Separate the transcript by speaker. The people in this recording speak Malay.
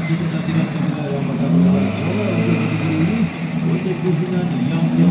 Speaker 1: kita saksikan semua yang bakal berlaku untuk negeri ini untuk pusingan yang